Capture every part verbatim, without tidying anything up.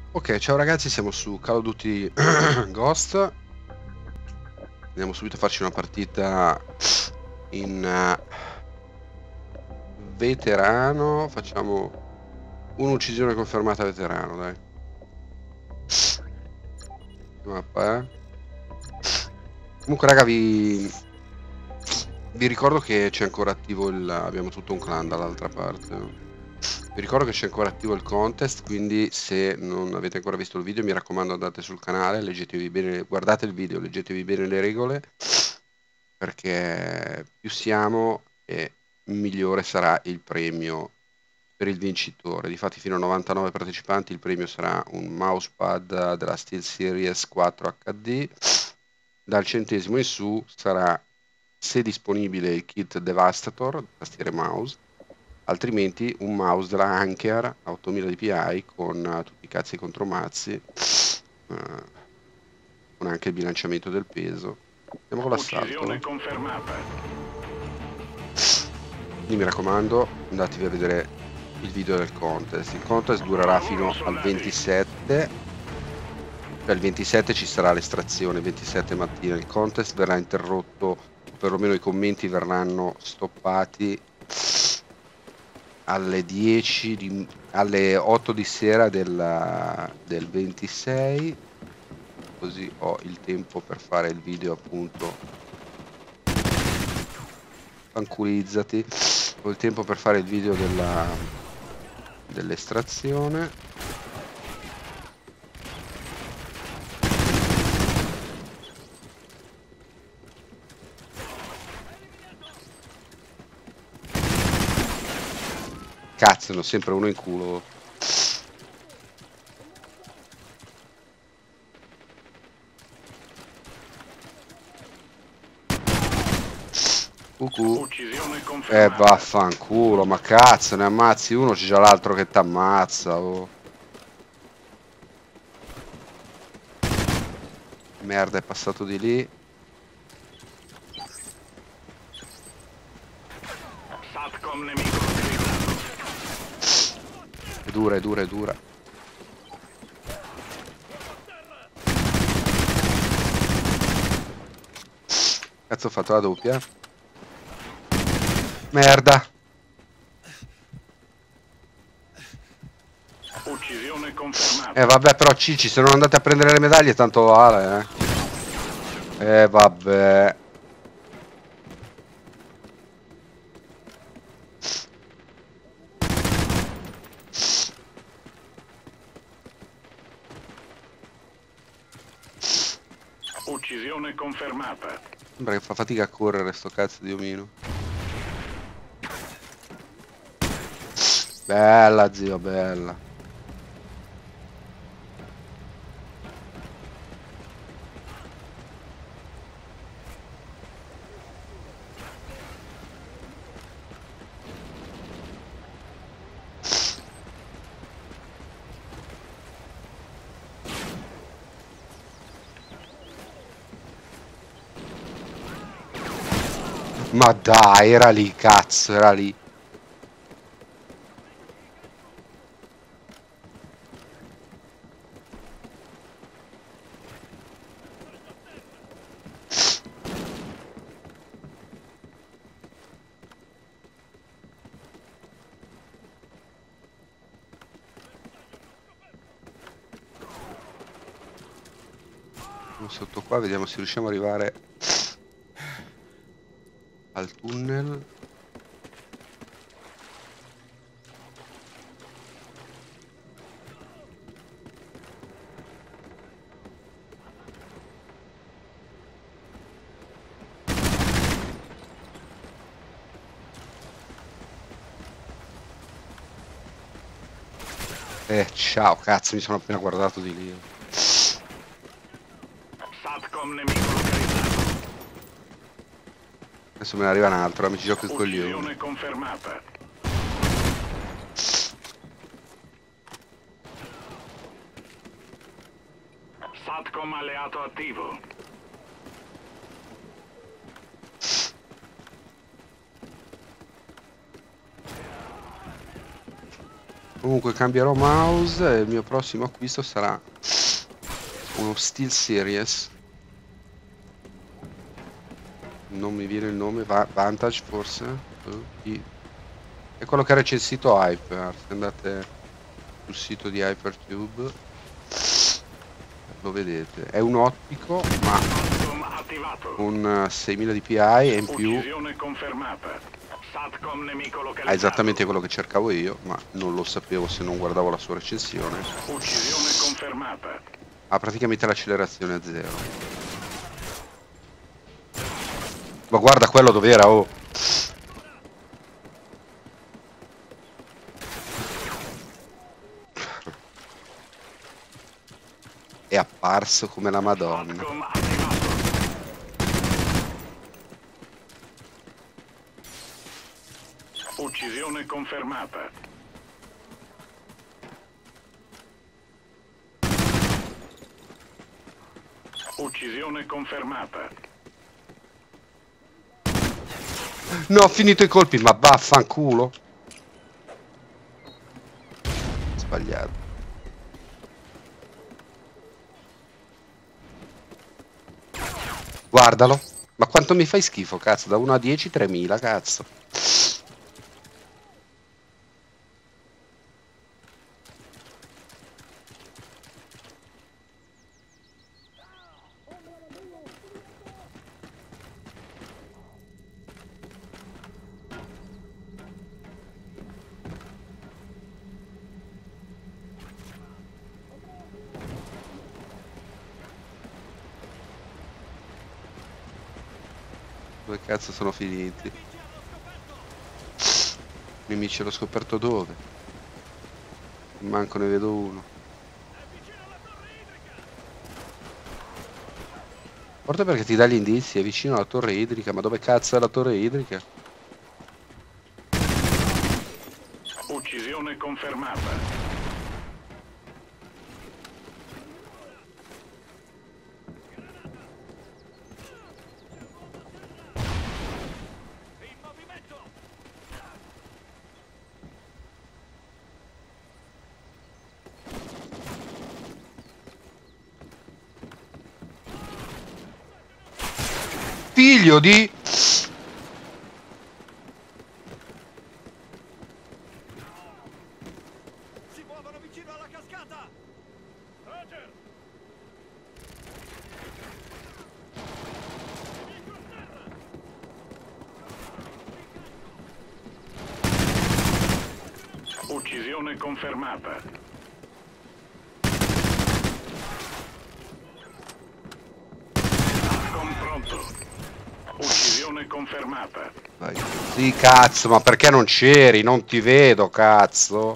Ok, ciao ragazzi, siamo su Call of Duty Ghost. Andiamo subito a farci una partita in uh, veterano. Facciamo un'uccisione confermata veterano, dai. Mappa, eh. Comunque raga, vi... vi ricordo che c'è ancora attivo il... abbiamo tutto un clan dall'altra parte, no? Vi ricordo che c'è ancora attivo il contest, quindi se non avete ancora visto il video mi raccomando andate sul canale, leggetevi bene, guardate il video, leggetevi bene le regole, perché più siamo e migliore sarà il premio per il vincitore. Difatti fino a novantanove partecipanti il premio sarà un mousepad della SteelSeries quattro acca di, dal centesimo in su sarà, se disponibile, il kit Devastator, tastiere mouse, altrimenti un mouse della Anker a ottomila dpi con uh, tutti i cazzi contromazzi, uh, con anche il bilanciamento del peso. Andiamo con l'assalto. Uccisione confermata. Quindi mi raccomando, andatevi a vedere il video del contest. Il contest durerà fino al ventisette. Cioè il ventisette ci sarà l'estrazione, il ventisette mattina. Il contest verrà interrotto, o perlomeno i commenti verranno stoppati alle dieci di, alle otto di sera del, del ventisei, così ho il tempo per fare il video, appunto. Tranquillizzati, ho il tempo per fare il video della dell'estrazione. Cazzo, ne ho sempre uno in culo. Cucù. Eh vaffanculo, ma cazzo, ne ammazzi uno, c'è già l'altro che t'ammazza, oh. Merda, è passato di lì. È dura, è dura, è dura. Cazzo, ho fatto la doppia. Merda. Uccisione confermata. Eh vabbè, però Cici, se non andate a prendere le medaglie tanto vale, eh. Eh vabbè. Uccisione confermata. Sembra che fa fatica a correre sto cazzo di omino. Bella, zio, bella. Ma dai, era lì, cazzo, era lì. Sotto qua, vediamo se riusciamo ad arrivare al tunnel. Eh, ciao, cazzo, mi sono appena guardato di lì. Satcom nemico localizzato. Adesso me ne arriva un altro, amici, gioco il coglione. Uccisione confermata. Satcom alleato attivo. Comunque cambierò mouse e il mio prossimo acquisto sarà uno SteelSeries. Non mi viene il nome, Va Vantage forse? Uh, chi? È quello che ha recensito Hyper. Se andate sul sito di Hypertube lo vedete. È un ottico ma con seimila dpi e in più Uccisione confermata. Satcom nemico ha localizzato. esattamente quello che cercavo io, ma non lo sapevo se non guardavo la sua recensione. Uccisione confermata. Ha praticamente l'accelerazione a zero. Ma guarda quello dov'era, oh! È apparso come la Madonna. Satcom attivato. Uccisione confermata. Uccisione confermata. No, ho finito i colpi, ma vaffanculo. Sbagliato. Guardalo. Ma quanto mi fai schifo, cazzo? Da uno a dieci, tremila, cazzo. Dove cazzo sono finiti? Nemici l'ho scoperto dove? Manco ne vedo uno. Forse perché ti dà gli indizi, è vicino alla torre idrica, ma dove cazzo è la torre idrica? Uccisione confermata. Figlio di... Si muovono vicino alla cascata! Roger! Uccisione confermata. Satcom pronto. Uccisione confermata. Vai. Sì, cazzo, ma perché non c'eri? Non ti vedo, cazzo.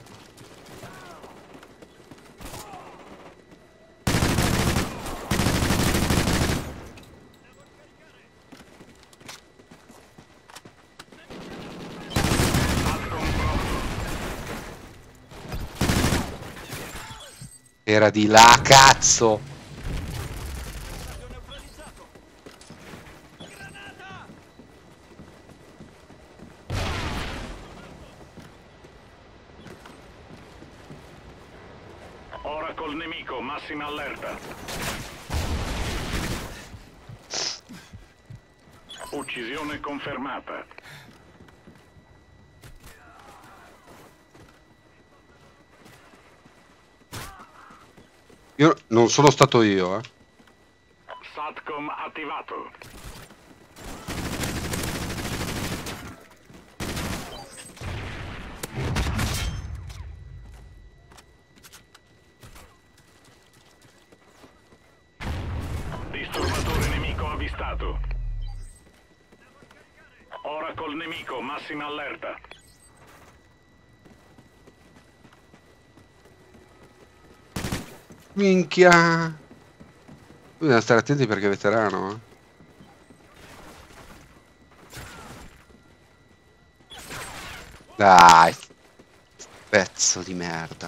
Satcom pronto. Era di là, cazzo. Ora col nemico, massima allerta. Uccisione confermata. Io non sono stato io, eh. Satcom attivato. Disturbatore nemico avvistato. Ora col nemico, massima allerta. Minchia. Bisogna stare attenti perché è veterano, eh. Dai. Pezzo di merda.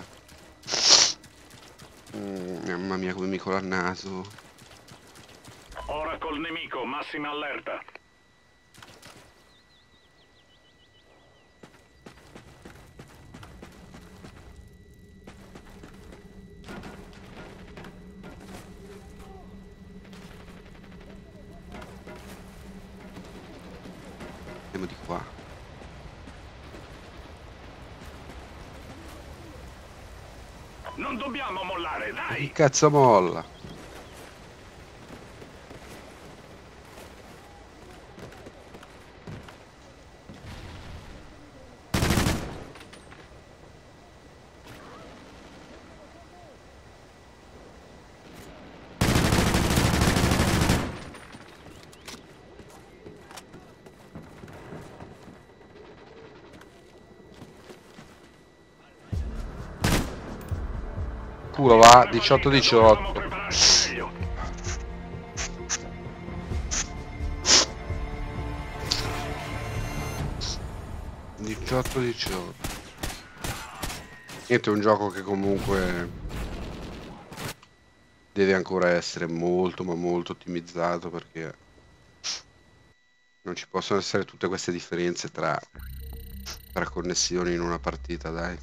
Mm, mamma mia come mi cola il naso. Ora col nemico, massima allerta. Andiamo di qua. Non dobbiamo mollare, Che dai! cazzo molla? Culo va, diciotto diciotto. Prepararci meglio. diciotto diciotto. Niente, è un gioco che comunque deve ancora essere molto ma molto ottimizzato, perché non ci possono essere tutte queste differenze tra, tra connessioni in una partita, dai.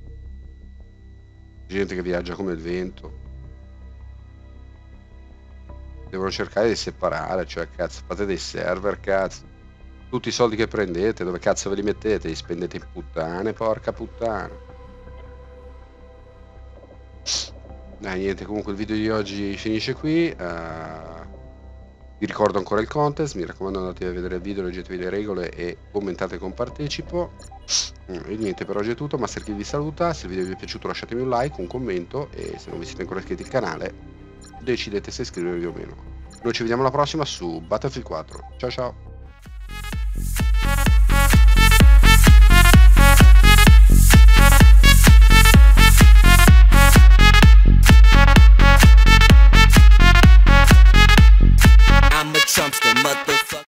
Gente che viaggia come il vento. Devono cercare di separare, cioè cazzo, fate dei server, cazzo. Tutti i soldi che prendete, dove cazzo ve li mettete? Li spendete in puttane, porca puttana. Dai, niente, comunque il video di oggi finisce qui. Uh, vi ricordo ancora il contest, mi raccomando andatevi a vedere il video, leggetevi le regole e commentate con partecipo. E niente, per oggi è tutto, MasterKill vi saluta, se il video vi è piaciuto lasciatemi un like, un commento e se non vi siete ancora iscritti al canale decidete se iscrivervi o meno. Noi ci vediamo alla prossima su Battlefield quattro, ciao ciao!